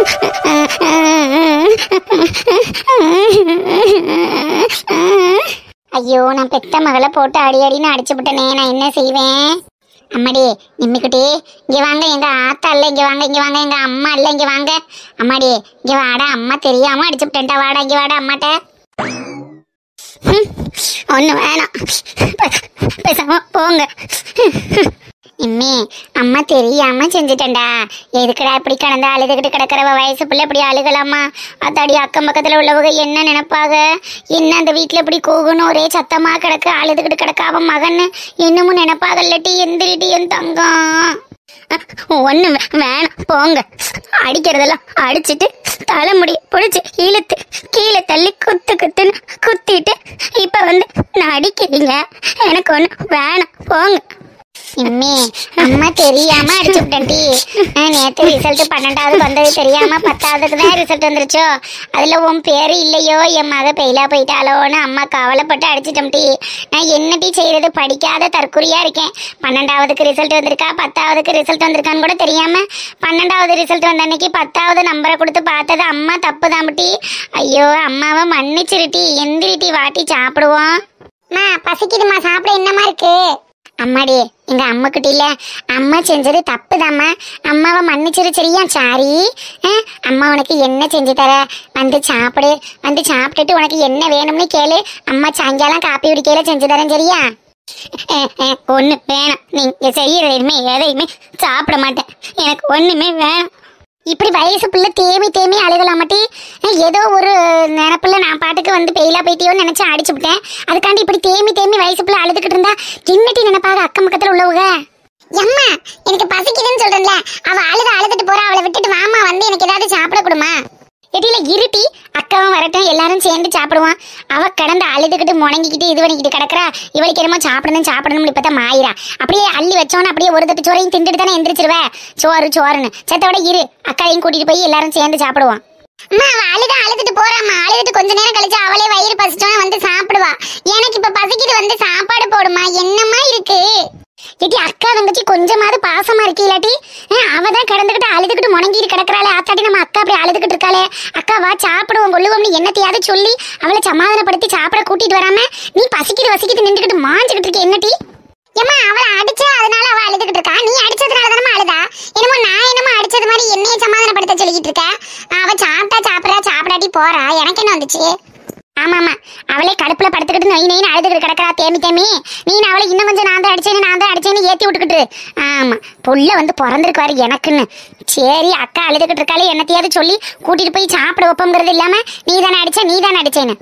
ஐயோ, நான் பெத்த மகளை போட்டு அடி அடின்னு அடிச்சு விட்டனே, நான் என்ன செய்வேன்? அம்மாடி நிம்மிக்குட்டி, இங்க வாங்க. எங்க ஆத்தா இல்ல, இங்க வாங்க. இங்க வாங்க. எங்க அம்மா இல்ல, இங்க வாங்க. அம்மாடி இங்க வாடா. அம்மா தெரியாம அடிச்சு விட்டேன்டா. வாடா இங்க வாடா. அம்மாட்ட ஒண்ணு வேணாம், பேசாம போங்க. இம்மி, அம்மா தெரியாம செஞ்சுட்டேன்டா. எதுக்குடா இப்படி கடந்தா அழுதுகிட்டு கிடக்கிறவ வயசு பிள்ளை இப்படி அழுகலாமா? அத்தாடி அக்கம் பக்கத்துல உள்ளவங்க என்ன நினைப்பாக? என்ன அந்த வீட்டுல இப்படி கூகணும், ஒரே சத்தமா கிடக்கு, அழுதுகிட்டு கிடக்க அவன் மகன் இன்னமும் நினைப்பாகல்லட்டி. எந்திரிட்டி என் தங்கம். ஒண்ணு வேணாம், போங்க. அடிக்கிறதெல்லாம் அடிச்சுட்டு தலைமுடி பிடிச்சி இழுத்து கீழே தள்ளி குத்து குத்துன்னு குத்திட்டு இப்ப வந்து நான் அடிக்கிறீங்க. எனக்கு ஒண்ணு வேணாம், போங்க. இம்மி, அம்மா தெரியாம அடிச்சு விட்டேன்டி. நேற்று ரிசல்ட் 12வது வந்தது தெரியாம 10வதுக்கு தான் ரிசல்ட் வந்துருச்சோ. அதுல உன் பேரு இல்லையோ, என் மக பெயிலா போயிட்டாலோன்னு அம்மா கவலைப்பட்டு அடிச்சிட்டோம்டி. நான் என்னடி செய்யறது? படிக்காத தற்குறியா இருக்கேன். 12வதுக்கு ரிசல்ட் வந்திருக்கா, 10வதுக்கு ரிசல்ட் வந்திருக்கான்னு கூட தெரியாம 12வது ரிசல்ட் வந்த அன்னைக்கு 10வது நம்பரை கொடுத்து பார்த்தது அம்மா தப்பு தான்ட்டி. ஐயோ, அம்மாவை மன்னிச்சிருட்டி. எந்திரிட்டி, வாட்டி சாப்பிடுவோம். பசிக்குதுமா, சாப்பிட என்னமா இருக்கு? அம்மாடி, எங்க அம்மா கிட்ட இல்ல, அம்மா செஞ்சது தப்புதாம்மா, அம்மாவை மன்னிச்சிரு சரியா? சாரி. அம்மா உனக்கு என்ன செஞ்சு தர, வந்து சாப்பிடு. வந்து சாப்பிட்டுட்டு உனக்கு என்ன வேணும்னு கேளு. அம்மா சாயங்காலம் காப்பி குடிக்கையில செஞ்சு தரேன் சரியா? ஒண்ணு வேணாம், நீங்க செய்யறதுமே எதையுமே சாப்பிட மாட்டேன். எனக்கு ஒண்ணுமே வேணும். இப்படி வயசு பிள்ளை தேமி தேமி அழுகலாமட்டி. ஏதோ ஒரு நினப்புல நான் பாட்டுக்கு வந்து பெயிலா போயிட்டியோன்னு நினைச்சு அடிச்சு விட்டேன். அதுக்காண்டி இப்படி தேமி தேமி வயசு பிள்ளை அழுதுகிட்டு இருந்தா என்னட்டி நினைப்பாக அக்கம் பக்கத்துல உள்ளவங்க? அம்மா, எனக்கு பசிக்குதுன்னு சொல்றேன்ல, அவ அழுதுட்டு போறா. அவளை விட்டுட்டு வாமா, வந்து எனக்கு ஏதாவது சாப்பிட கொடுமா. எட்டியில இருட்டி, அக்காவும் வரட்டும், எல்லாரும் சேர்ந்து சாப்பிடுவான். அவ கடந்து அழுதுகிட்டு முணங்கிக்கிட்டு இது பண்ணிக்கிட்டு கிடக்குறா. இவளுக்கு என்னமோ சாப்பிடணும்னு இப்பதான் மாயிரா. அப்படியே அள்ளி வச்சோன்னு அப்படியே ஒரு தட்டு சோறையும் திண்டுட்டு தானே எந்திரிச்சிருவ. சோறுன்னு செத்தோட இரு, அக்காவையும் கூட்டிட்டு போய் எல்லாரும் சேர்ந்து சாப்பிடுவான். அம்மா, அவ அழுதுட்டு போறாம்மா. அழுதுட்டு கொஞ்ச நேரம் கழிச்சு அவளே வயிறு பசிச்சோன்னு வந்து சாப்பிடுவா. எனக்கு இப்ப பசிக்குது, வந்து சாப்பாடு போடுமா. என்னமா இருக்கு? ஏட்டி, அக்கா தங்கச்சி கொஞ்சமாவது பாசமா இருக்கீலாட்டி? அவதான் கிடந்துகிட்டு அழுதுகிட்டு முணங்கிட்டு கிடக்குறாளே. ஆத்தாட்டி, நம்ம அக்கா அப்படி அழுதுகிட்டு இருக்காளே. அக்கா வா சாப்பிடுவோம் கொள்ளுவோம்னு என்னத்தையாவது சொல்லி அவளை சமாதானப்படுத்தி சாப்பிட கூட்டிட்டு வராம நீ பசிக்கிட்டு நின்றுகிட்டு மாஞ்சுக்கிட்டு இருக்க என்னட்டி? ஏமா, அவளை அடிச்சா அதனால அவ அழுதுகிட்டு இருக்கா? நீ அடிச்சதுனால தானமா அழுதா? என்னமோ நான் என்னமோ அடிச்சது மாதிரி என்னைய சமாதானப்படுத்த சொல்லிக்கிட்டு இருக்க. அவ சாப்பிடாட்டி போறா. எனக்கு என்ன வந்துச்சு? ஆமாமா, அவளே கடுப்புல படுத்துக்கிட்டு நொயின்னு அழுதுகிட்டு கிடக்குறா தேமி. நீ அவளை இன்னும் கொஞ்சம் நான் தான் அடிச்சேன்னு ஏத்தி விட்டுக்கிட்டு. ஆமா, புள்ள வந்து பிறந்திருக்குவாரு எனக்குன்னு. சரி, அக்கா அழுதுகிட்டு இருக்காளே, என்னத்தையாவது சொல்லி கூட்டிட்டு போய் சாப்பிட வைப்போங்கிறது இல்லாம நீ தானே அடிச்சேன்னு.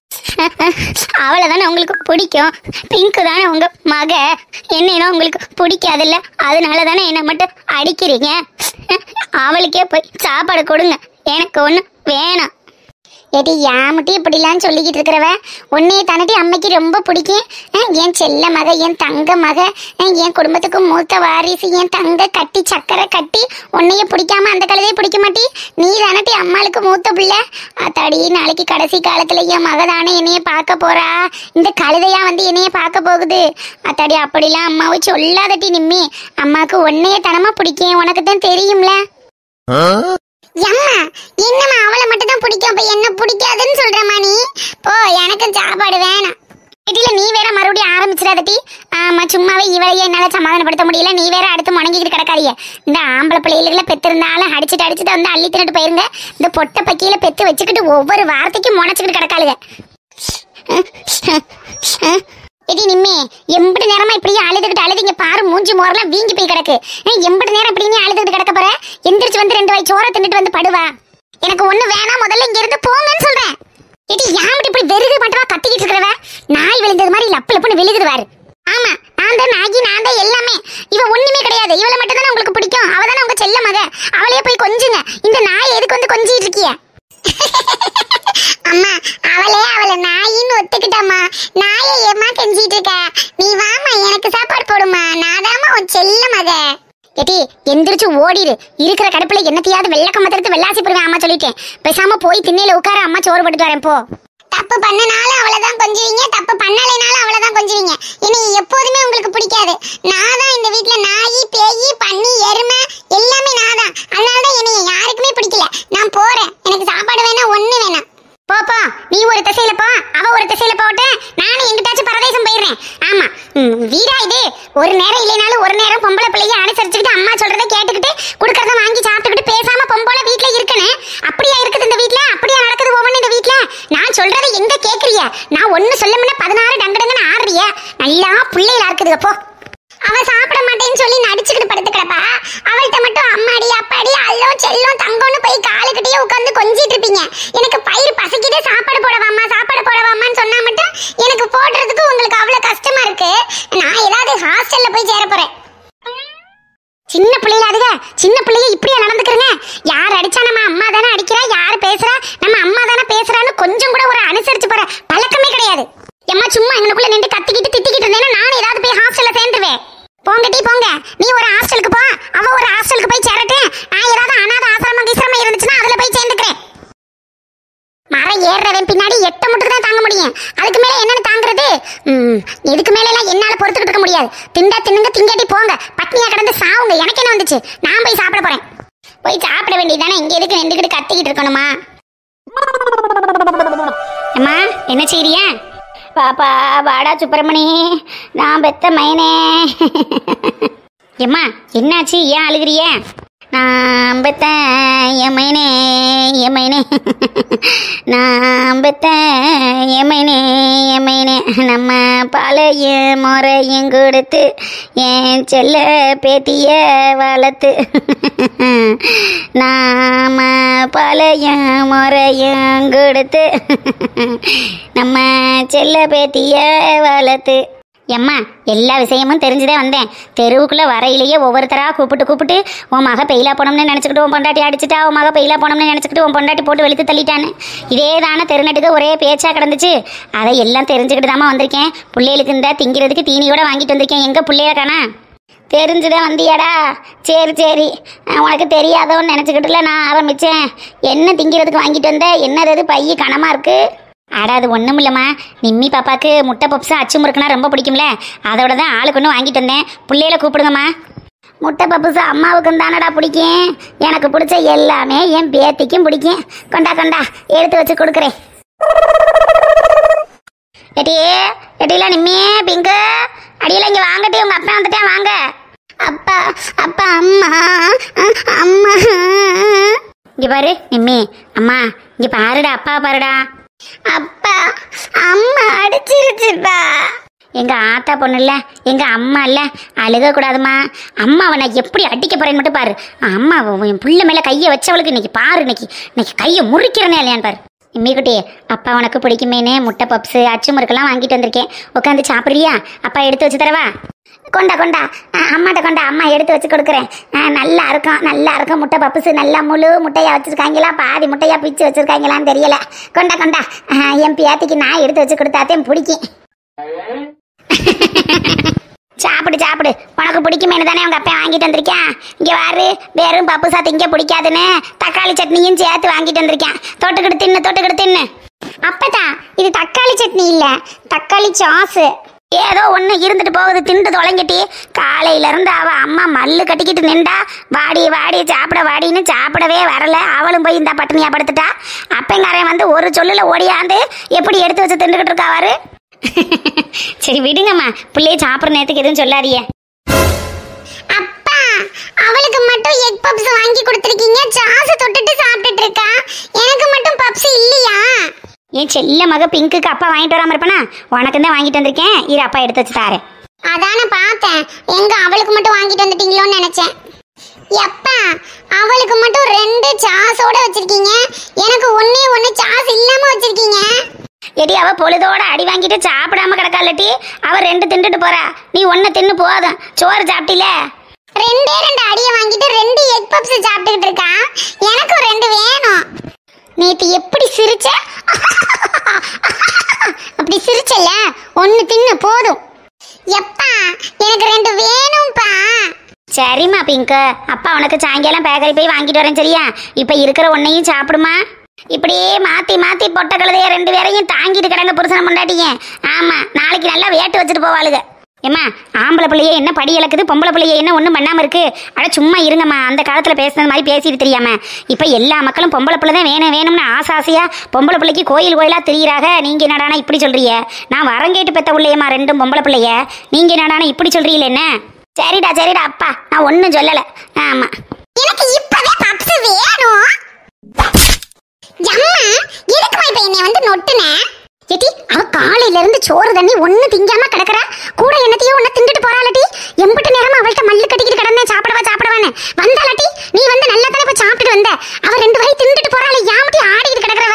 அவளைதானே உங்களுக்கு பிடிக்கும். பிங்கு தானே உங்க மக. என்ன உங்களுக்கு பிடிக்காதில்ல, அதனால தானே என்னை மட்டும் அடிக்கிறீங்க. அவளுக்கே போய் சாப்பாடு கொடுங்க, எனக்கு ஒண்ணு வேணாம். ஏட்டி, ஏமுட்டி இப்படிலாம் சொல்லிக்கிட்டு இருக்கிறவ? உன்னைய தானட்டி அம்மைக்கு ரொம்ப பிடிக்கும். என் செல்ல மக, என் தங்க மக, என் குடும்பத்துக்கு மூத்த வாரிசு, என் தங்க கட்டி சக்கரை கட்டி உன்னைய பிடிக்காம அந்த கழுதையை பிடிக்க மாட்டி? நீ தானட்டி அம்மாளுக்கு மூத்த பிள்ளை. அத்தாடி, நாளைக்கு கடைசி காலத்துல என் மக தானே என்னைய பார்க்க போறா. இந்த கழுதையா வந்து என்னைய பார்க்க போகுது. அத்தாடி, அப்படிலாம் அம்மாவை சொல்லாதட்டி நிம்மி. அம்மாவுக்கு உன்னைய தனமா பிடிக்கும், உனக்கு தான் தெரியும்ல. அம்மா, என்னம்மா அவளை மட்டும் தான் பிடிக்கும், அப்ப என்ன பிடிக்காதுன்னு சொல்றமா நீ? போ, எனக்கு சாப்பாடு வேணாம். வீட்டுல நீ வேற மறுபடியும் ஆரம்பிச்சிடாதட்டி. ஆமா, சும்மாவே இவளையே என்னால சமாதானப்படுத்த முடியல. நீ வேற அடுத்து முணங்கிக்கிட்டு கிடக்காதிய. இந்த ஆம்பளை பிள்ளைகளை பெத்திருந்தாலும் அடிச்சுட்டு வந்து அள்ளி தின்னுட்டு போயிருங்க. இந்த பொட்டை பக்கியில பெத்து வச்சுக்கிட்டு ஒவ்வொரு வார்த்தைக்கும் முனைச்சுக்கிட்டு கிடக்காளுங்க. எடி நிம்மி, எம்பது நேரமா இப்படியே அழுதுகிட்டு இங்க பாரு, மூஞ்சி மோரெல்லாம் வீங்கி போய் கிடக்கு. எம்பது நேரம் இப்படி நீ அழுதுகிட்டு கிடக்க போற? எந்திரிச்சு வந்து 2 வாய் சோற தின்னுட்டு வந்து படுவா. எனக்கு ஒண்ணு வேணாம், முதல்ல இங்க இருந்து போங்கன்னு சொல்றேன். எடி, யாமட்டி இப்படி வெறுது பண்றவா கத்திக்கிட்டு இருக்கிறவ? நாய் விழுந்தது மாதிரி லப்புன்னு விழுகுதுவாரு. ஆமா, நான் தான் நாகி, நான் தான் எல்லாமே. இவ ஒண்ணுமே கிடையாது. இவளை மட்டும் தானே உங்களுக்கு பிடிக்கும். அவதானே உங்க செல்ல மக. அவளையே போய் கொஞ்சுங்க. இந்த நாய் எதுக்கு வந்து கொஞ்சிட்டு இருக்கிய? அம்மா, அவளை நாயின்னு ஒத்துக்கிட்டம்மா. நாயை ஏமா கெஞ்சிட்டு இருக்க? நீ வாமா, எனக்கு சாப்பாடு போடுமா. நாதாமா உன் செல்ல மக. ஏட்டி, எந்திரிச்சு ஓடிடு. இருக்கிற கடுப்புல என்னத்தையாவது வெள்ளக்கம்பத்திரத்து வெள்ளாசி போடுவேன். அம்மா சொல்லிட்டேன். பேசாம போய் திண்ணையில உட்கார, அம்மா சோறு போட்டு வரேன் போ. தப்பு பண்ணனாலும் அவளைதான் கொஞ்சுவீங்க, தப்பு பண்ணலைனாலும் அவளைதான் கொஞ்சுவீங்க. இனி எப்போதுமே உங்களுக்கு பிடிக்காது. நான் தான் இந்த வீட்டுல நாயி, பேயி, பன்னி, எருமை எல்லாமே நான் தான். அதனாலதான் என்னைய யாருக்குமே பிடிக்கல. நான் போறேன். எனக்கு சாப்பாடு வேணாம், ஒண்ணு வேணாம். போப்பா, நீ ஒரு திசையில போ, அவ ஒரு திசையில போட்டு நானும் எங்கிட்டாச்சும் பரதேசம் போயிடுறேன். ஆமா, வீடா இது? ஒரு நேரம் இல்லைனாலும் ஒரு நேரம் பொம்பளை பிள்ளைய அனுசரிச்சுக்கிட்டு அம்மா சொல்றதை கேட்டுக்கிட்டு குடுக்கறத வாங்கி சாப்பிட்டுக்கிட்டு பேசாம பொம்பளை வீட்டுல இருக்கணும். அப்படியா இருக்குது இந்த வீட்டுல? அப்படியா நடக்குது ஒவ்வொன்னு இந்த வீட்டுல? நான் சொல்றதை எங்க கேக்குறிய? நான் ஒண்ணு சொல்லமுன்னா 16 டங்கடங்கன்னு ஆடுறிய. நல்லா பிள்ளைகளா இருக்குதுங்க போ. அவ சாப்பிட மாட்டேன்னு சொல்லி நடிச்சுக்கிட்டு படுத்து கிடப்பா. அவள்கிட்ட மட்டும் அம்மாடி அப்பாடி அல்லோ செல்லம் தங்கம்னு போய் காலுக்கிட்டே உட்காந்து கொஞ்சிட்டு இருப்பீங்க. எனக்கு பயிர் பசிக்கிட்டே சாப்பாடு போடவாமா சாப்பாடு போடவாமான்னு சொன்னா மட்டும் எனக்கு போடுறதுக்கு உங்களுக்கு அவ்வளவு கஷ்டமா இருக்கு. நான் ஏதாவது ஹாஸ்டல்ல போய் சேர போறேன். சின்ன பிள்ளைல அதுக சின்ன பிள்ளைய இப்படியா நடந்துக்கிறங்க? யார் அடிச்சா நம்ம அம்மா தானே அடிக்கிறா, யார் பேசுறா நம்ம அம்மா தானே பேசுறான்னு கொஞ்சம் கூட ஒரு அனுசரிச்சு போற பழக்கமே கிடையாது. எம்மா சும்மா எங்களுக்குள்ள நின்று கத்திக்கிட்டு திட்டிக்கிட்டு இருந்தேன்னா நான் ஏதாவது போய் ஹாஸ்டல்ல சேர்ந்துருவேன். போங்கட்டி போங்க, நீ ஒரு ஹாஸ்டலுக்கு போ, அவ ஒரு ஹாஸ்டலுக்கு போய் சேரட்டு. நான் ஏதாவது அனாதை ஆசிரமம் இருந்துச்சுன்னா அதுல போய் சேர்ந்துக்கிறேன். மரம் ஏறுறவன் பின்னாடி 8 முட்டுக்கு தான் தாங்க முடியும். அதுக்கு மேல என்னன்னு தாங்குறது? இதுக்கு மேல எல்லாம் என்னால பொறுத்துக்கிட்டு இருக்க முடியாது. திண்டா தின்னுங்க, திங்காட்டி போங்க, பட்னியா கிடந்து சாவுங்க. எனக்கு என்ன வந்துச்சு? நான் போய் சாப்பிட போறேன். போய் சாப்பிட வேண்டியதானே, இங்க எதுக்கு நின்றுக்கிட்டு கத்திக்கிட்டு இருக்கணுமா? அம்மா என்ன செய்றியா? பாப்பா வாடா சுப்பிரமணி, நான் பெத்த மைனே. எம்மா என்னாச்சு, ஏன் அழுகிறிய? நான் பெத்த என் மைனே என் மைனே, நான் பெத்த என் மைனே என் மைனே, நம்ம பழைய முறையும் கொடுத்து என் செல்ல பேத்திய வளர்த்து, நாம பழைய முறையும் கொடுத்து நம்ம செல்ல பேத்திய வளர்த்து. எம்மா எல்லா விஷயமும் தெரிஞ்சுதே வந்தேன். தெருவுக்குள்ள வரையிலேயே ஒவ்வொருத்தரா கூப்பிட்டு உன் மக பெயிலா போனோம்னு நினைச்சுக்கிட்டு உன் பொண்டாட்டி அடிச்சுட்டா, உன் மக பெயிலா போனோம்னு நினைச்சுக்கிட்டு உன் பொண்டாட்டி போட்டு வெளுத்து தள்ளிட்டான்னு இதே தானே தெருநட்டுக்கு ஒரே பேச்சா கிடந்துச்சு. அதை எல்லாம் தெரிஞ்சுக்கிட்டு தாமா வந்திருக்கேன். பிள்ளைகளுக்கு இந்த திங்கிறதுக்கு தீனியோட வாங்கிட்டு வந்திருக்கேன். எங்க பிள்ளைய காணா? தெரிஞ்சுதான் வந்தியாடா? சரி சரி, உனக்கு தெரியாதோன்னு நினச்சிக்கிட்டுல நான் ஆரம்பித்தேன். என்ன திங்கிறதுக்கு வாங்கிட்டு வந்த? என்னது பைய கனமாக இருக்கு? அடா அது ஒன்றும் இல்லைம்மா, நிம்மி பாப்பாவுக்கு முட்டை பப்ஸும் அச்சு முறுக்குனா ரொம்ப பிடிக்கும்ல, அதோட தான் ஆளுக்கு ஒன்று வாங்கிட்டு வந்தேன். பிள்ளையில கூப்பிடுங்கம்மா. முட்டை பப்புஸு அம்மாவுக்கும் தானடா பிடிக்கும். எனக்கு பிடிச்ச எல்லாமே என் பேத்திக்கும் பிடிக்கும். கொண்டா கொண்டா எடுத்து வச்சு கொடுக்குறேன். எட்டியில நிம்மியே பிங்கு அடியில் இங்கே வாங்கட்டி, உங்கள் அப்பா வந்துட்டேன் வாங்க. அப்பா அப்பா அம்மா அம்மா இங்கே பாரு நிம்மி, அம்மா இங்கே பாருடா, அப்பா பாருடா. அப்பா அம்மா அடிச்சிருச்சுப்பா. எங்க ஆத்தா பொண்ணு இல்ல, எங்க அம்மா இல்ல, அழுக கூடாதுமா. அம்மாவை நான் எப்படி அடிக்க போறேன்னு மட்டும் பாரு. அம்மா என் புள்ள மேல கையை வச்சவளுக்கு இன்னைக்கு பாரு, இன்னைக்கு கையை முறிக்கிறனே இல்லையான்னு பாரு. இம்மிக்குட்டி, அப்பா உனக்கு பிடிக்குமேனே முட்டை பப்ஸு அச்சு முறுக்கெல்லாம் வாங்கிட்டு வந்திருக்கேன். உட்காந்து சாப்பிட்றியா? அப்பா எடுத்து வச்சு தரவா? கொண்டா கொண்டா, அம்மாட்ட கொண்டா, அம்மா எடுத்து வச்சு கொடுக்குறேன். நல்லா இருக்கும் முட்டை பப்புஸு. நல்லா முழு முட்டையா வச்சிருக்காங்களா, பாதி முட்டையா பிச்சு வச்சிருக்காங்களான்னு தெரியல. கொண்டா கொண்டா, என் பேத்திக்கு நான் எடுத்து வச்சு கொடுத்தாத்தையும் பிடிக்கும். சாப்பிடு, உனக்கு பிடிக்குமேனு தானே உங்க அப்பா வாங்கிட்டு வந்திருக்கேன். இங்க வாரு, வெறும் பப்புசா திங்க பிடிக்காதுன்னு தக்காளி சட்னியும் சேர்த்து வாங்கிட்டு வந்திருக்கேன். தொட்டுக்கிட்டு தின்னு. அப்பதா இது தக்காளி சட்னி இல்ல, தக்காளி சாஸு. ஏதோ ஒன்று இருந்துட்டு போகுது, திண்டு தொலைங்கிட்டி. காலையில இருந்து அவ அம்மா மல்லு கட்டிக்கிட்டு நின்றா, வாடி சாப்பிட வாடின்னு சாப்பிடவே வரல. அவளும் போய் இந்த பட்டினியா படுத்துட்டா. அப்பங்காரன் வந்து ஒரு சொல்லுல ஓடியாந்து எப்படி எடுத்து வச்சு திண்டுகிட்டு இருக்காவாரு. சரி விடுங்கம்மா, பிள்ளைய சாப்பிட்ற நேரத்துக்கு எதுவும் சொல்லாதியே. அப்பா அவளுக்கு மட்டும் எக் பப்ஸ் வாங்கி கொடுத்துருக்கீங்க, சாஸ் தொட்டுட்டு சாப்பிட்டுட்டு இருக்கா. எனக்கு மட்டும் பப்ஸ் இல்லையா? என் செல்ல மக பிங்குக்கு அப்பா வாங்கிட்டு வராம இருப்பனா? உனக்கு தான் வாங்கிட்டு வந்திருக்கேன், இரு அப்பா எடுத்து வச்சு தாரேன். அதானே பார்த்தேன், எங்க அவளுக்கு மட்டும் வாங்கிட்டு வந்துட்டீங்களோன்னு நினைச்சேன். எப்பா அவளுக்கு மட்டும் 2 சாஸோட வச்சிருக்கீங்க, எனக்கு ஒண்ணே சாஸ் இல்லாம வச்சிருக்கீங்க. எடி அவ பொழுதோட அடி வாங்கிட்டு சாப்பிடாம கிடக்காலட்டி, அவ 2 தின்னுட்டு போறா. நீ 1 தின்னு போதும், சோறு சாப்பிட்டில. 2 அடியை வாங்கிட்டு 2 எக் பப்ஸ் சாப்பிட்டுக்கிட்டு இருக்கா. எனக்கும் 2 வேணும். நேத்து எப்படி சிரிச்ச? அப்படி சிரிச்சல, 1 தின்னு போதும். எப்பா எனக்கு 2 வேணும்பா. சரிம்மா பிங்கு, அப்பா உனக்கு சாயங்காலம் பேக்கரி போய் வாங்கிட்டு வரேன் சரியா? இப்ப இருக்கிற ஒன்னையும் சாப்பிடுமா. இப்படியே மாத்தி பொட்டை கழுதைய 2 பேரையும் தாங்கிட்டு கிடங்க புருஷனை முண்டாட்டிங்க. ஆமா, நாளைக்கு நல்லா வேட்டு வச்சுட்டு போவாளுங்க. ஏம்மா ஆம்பளை பிள்ளையே என்ன படி இழக்குது, பொம்பளை பிள்ளையே என்ன ஒன்றும் பண்ணாமல் இருக்கு. அட சும்மா இருங்கம்மா. அந்த காலத்தில் பேசுனது மாதிரி பேசிட்டு தெரியாம இப்போ எல்லா மக்களும் பொம்பளை பிள்ளை தான் வேணும் வேணும்னு ஆசாசியாக பொம்பளை பிள்ளைக்கு கோயிலாக தெரியுறாங்க. நீங்கள் என்னடானா இப்படி சொல்றிய? நான் வரங்கேட்டு பெற்ற உள்ளேயம்மா ரெண்டும் பொம்பளை பிள்ளைய. நீங்கள் என்னடானா இப்படி சொல்றீங்களே என்ன? சரிடா சரிடா அப்பா, நான் ஒன்றும் சொல்லலை. ஆமாம், எனக்கு இப்பவே பப்ஸ் வேணும். அம்மா எதுக்குமா இப்போ என்னை வந்து நொட்டுன? ஏடி அவ காலையில இருந்து சோறு தண்ணி ஒண்ணு திங்காம கிடக்குறா. கூட என்னத்தையோ ஒண்ணு திண்டுட்டு போறாளடி. எம்பிட்டு நேரமா அவள்கிட்ட மல்லு கட்டிக்கிட்டு கிடந்தேன் சாப்பிடவான்னு வந்தாலட்டி. நீ வந்து நல்லா தானே போய் சாப்பிட்டுட்டு வந்த. அவ 2 வகை திண்டுட்டு போறாள. யாமட்டி ஆடிக்கிட்டு கிடக்குறவ.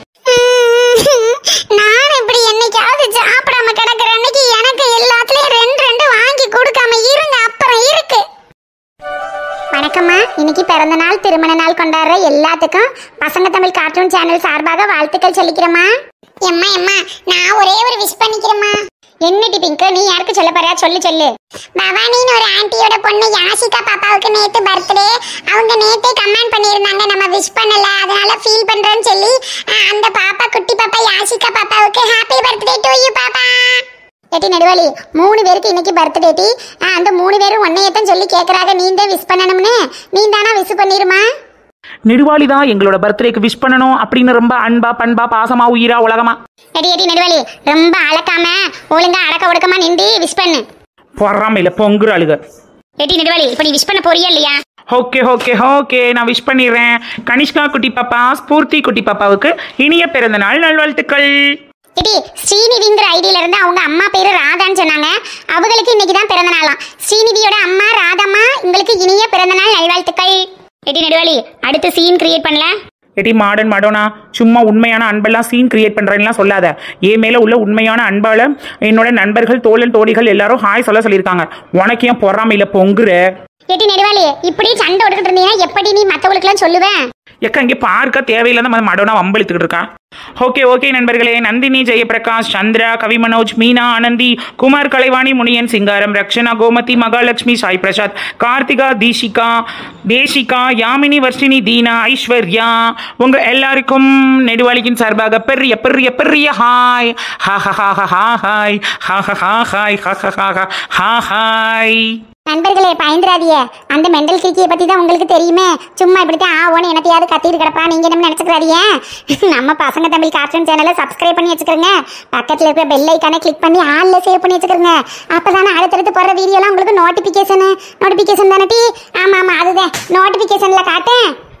நான் இப்படி என்னைக்காவது சாப்பிடாம கிடக்குற அன்னைக்கு எனக்கு எல்லாத்துலயும் 2 வாங்கி கொடுக்காம இருங்க, அப்புறம் இருக்கு. வணக்கம்மா. இன்னைக்கு பிறந்த நாள் திருமண நாள் கொண்டாடுற எல்லாத்துக்கும் பசங்க தமிழ் கார்ட்டூன் சேனல் சார்பாக வாழ்த்துக்கள் சொல்லிக்கிறேம்மா. எம்மா எம்மா நான் ஒரே ஒரு விஷ் பண்ணிக்கிறேம்மா. என்னடி பிங்க், நீ யாருக்கு சொல்ல போறியா? சொல்லு. பவானின்னு ஒரு ஆண்டியோட பொண்ணு யாஷிகா பாப்பாவுக்கு நேத்து பர்த்டே. அவங்க நேத்தே கமெண்ட் பண்ணியிருந்தாங்க நம்ம விஷ் பண்ணல, அதனால ஃபீல் பண்றேன்னு சொல்லி அந்த பாப்பா குட்டி பாப்பா யாஷிகா பாப்பாவுக்கு ஹாப்பி பர்த்டே டு யூ பாப்பா. ஏட்டி நெடுவாளி 3 பேருக்கு இன்னைக்கு பர்த்டே டி. அந்த 3 பேரும் ஒன்னையத்தான் சொல்லி கேட்கறாங்க. நீ தான் விஷ் பண்ணணும்னு. நீ தானா விஷ் பண்ணிருமா? நெடுவாளி தான் எங்களோட பர்த்டேக்கு விஷ் பண்ணணும் அப்படின்னு ரொம்ப அன்பா பண்பா பாசமா உயிரா உலகமா. எடி நெடுவாளி ரொம்ப அழக்காம ஒழுங்கா அடக்க ஒடுக்கமா நின்று விஷ் பண்ணு. பொறாமையில பொங்குற அழுக. எடி நெடுவாளி இப்ப நீ விஷ் பண்ண போறியா இல்லையா? ஓகே நான் விஷ் பண்ணிடுறேன். கனிஷ்கா குட்டி பாப்பா, ஸ்பூர்த்தி குட்டி பாப்பாவுக்கு இனிய பிறந்த நாள் நல்வாழ்த்துக்கள். எடி ஸ்ரீநிதிங்கிற ஐடியில இருந்து அவங்க அம்மா பேரு ராதான்னு சொன்னாங்க. அவங்களுக்கு இன்னைக்கு தான் பிறந்த நாளாம். ஸ்ரீநிதியோட அம்மா ராதம்மா உங்களுக்கு இனிய பிறந்த நாள் நல்வாழ்த்துக்கள். எடி நெடுவாளி அடுத்து சீன் கிரியேட் பண்ணல. எடி மாடர்ன் மடோனா, சும்மா உண்மையான அன்பெல்லாம் சீன் கிரியேட் பண்றேன்லாம் சொல்லாத. என் மேல உள்ள உண்மையான அன்பால என்னோட நண்பர்கள் தோழன் தோழிகள் எல்லாரும் ஹாய் சொல்லியிருக்காங்க. உனக்கு ஏன் பொறாமையில பொங்குற? எடி நெடுவாளி இப்படி சண்டை ஓடிக்கிட்டு இருந்தீங்கன்னா எப்படி நீ மற்றவங்களுக்குலாம் சொல்லுவேன்? எக்கா இங்கே பார்க்க தேவையில்லாத மடோனா வம்பளித்துக்கிட்டு இருக்கா. ஓகே நண்பர்களே, நந்தினி, ஜெயபிரகாஷ், சந்திரா, கவி மனோஜ், மீனா, ஆனந்தி, குமார், கலைவாணி, முனியன், சிங்காரம், ரக்ஷனா, கோமதி, மகாலட்சுமி, சாய் பிரசாத், கார்த்திகா, தேசிகா, யாமினி, வர்ஷினி, தீனா, ஐஸ்வர்யா உங்க எல்லாருக்கும் நெடுவாளியின் சார்பாக பெரிய பெரிய பெரிய ஹாய். ஹாய். நண்பர்களே பயந்துராதிய. அந்த மெண்டல் கிரிக்கியை பத்தி தான் உங்களுக்கு தெரியுமே. சும்மா இப்படித்தான் ஆவோன்னு என்னத்தையாவது கத்திட்டு கிடப்பா. நீங்க என்ன நினைச்சுக்கிறாதிய? நம்ம பசங்க தமிழ் கார்ட்டூன் சேனலை சப்ஸ்கிரைப் பண்ணி வச்சுக்கிறோங்க. பக்கத்துல இருக்கிற பெல் ஐக்கானை கிளிக் பண்ணி ஆல்ல சேவ் பண்ணி வச்சுக்கிறோங்க. அப்பதானே அடுத்தடுத்து போடுற வீடியோலாம் உங்களுக்கு நோட்டிபிகேஷன் தானே டி? ஆமா அதுதான் நோட்டிபிகேஷன்ல காட்டேன்.